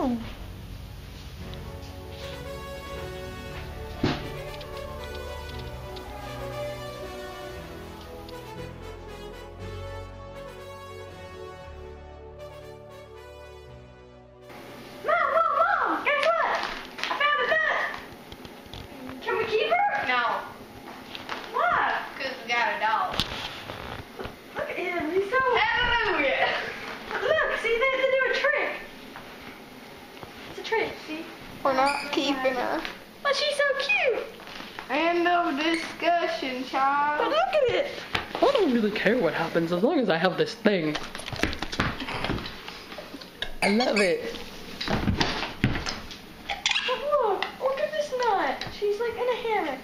home. Mom, guess what? I found a duck. Can we keep her? No, Why? because we got a dog. Look at him, he's so... Hallelujah. Look, see, they do a trick. It's a trick, see? We're not keeping her. But she's so cute. End of discussion, But child. look at it. I don't really care what happens as long as I have this thing. I love it. Oh, look at this nut. She's like in a hammock.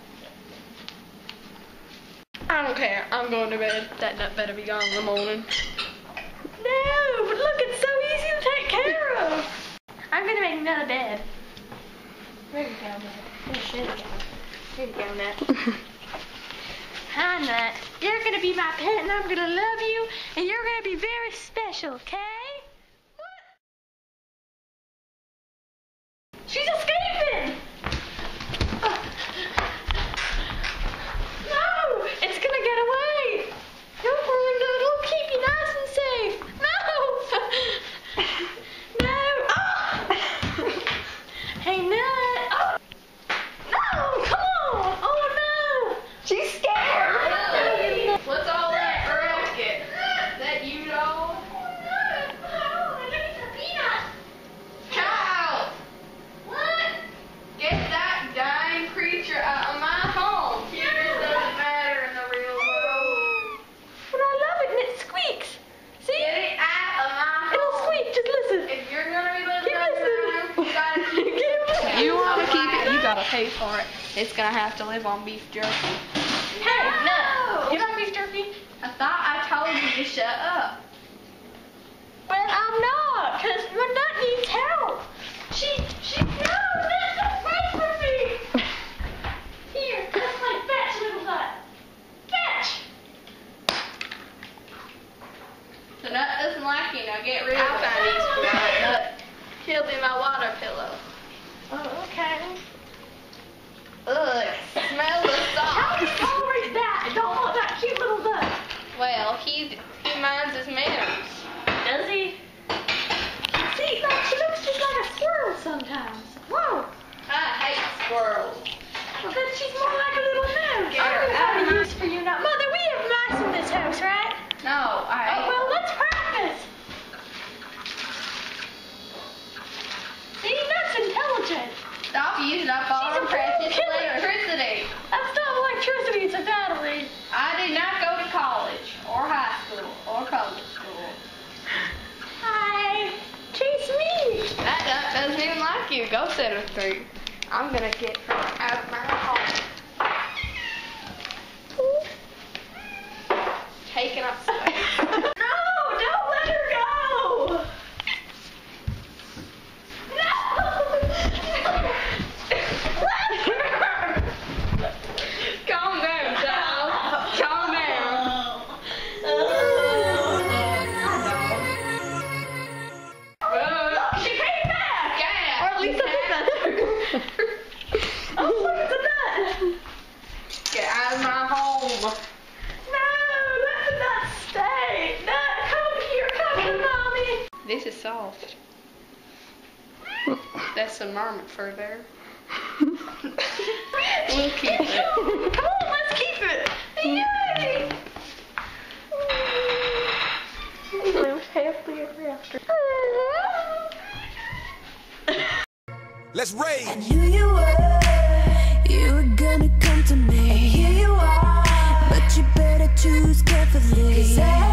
I don't care. I'm going to bed. That nut better be gone in the morning. No, but look, it's so easy to take care of. I'm gonna make another bed. Ready to go, Nut. Ready to go, Nut. Hi, Nut. You're gonna be my pet, and I'm gonna love you, and you're gonna be very special, okay? She's escaping! No! It's gonna get away! Don't worry, Nut. It'll keep you nice and safe. No! No! Oh! Hey, Nut! Oh. No! Come on! Oh, no! She's scared! What's all that racket? Is that you, dog? Child! What? Get that dying creature out of my home. Yours doesn't matter in the real world. But I love it, and it squeaks. See? Get it out of my It'll home. squeak. Just listen. If you're gonna be living Keep in listening. my room, you gotta keep it. Keep You want to keep it, you listening. gotta pay for it. It's gonna have to live on beef jerky. Hey, No. Nut. You got beef jerky? I thought I told you to shut up. But I'm not, because my Nut needs help. No, Nut, don't fight for me. Here, let's play fetch, little Nut. Fetch. The nut doesn't like you, now get rid of it. I found these nut killed in my water pillow. Oh, okay. Ugh, smell the How sauce. do you tolerate that? I don't want that cute little Nut. Well, he minds his manners. Does he? See, like, she looks just like a squirrel sometimes. Whoa. I hate squirrels. Well, then she's more like a little mouse. Get her I don't out of have a my- use for you now. Mother, we have mice in this house, right? No, I hate Oh, well, let's practice. See, Nut's intelligent. Stop using up all She's the a precious killer. electricity. That's not electricity, it's a battery. I did not go to college, or high school, or public school. Hi. Chase me. That duck doesn't even like you. Go set her free. I'm gonna get her out of my home. Taking up space. No, don't let her go. Calm down, child. Calm down. She came back. Yeah. Or at least I think that. Oh, look at the Nut. Get out of my home. No, let the Nut stay. Nut, come here, come to mommy. This is soft. That's some marmot fur there. We'll keep it. Come on, let's keep it. Yay. Live happily ever after. Let's rage. I knew you were gonna come to me. And here you are, but you better choose carefully. 'Cause I